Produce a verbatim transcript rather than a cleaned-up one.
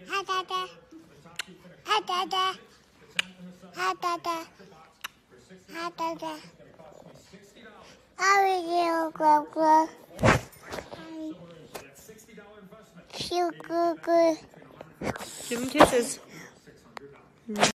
Ha da da. Ha da da. Ha da da. Ha da da. I will go go. Feel good good. Give him kisses.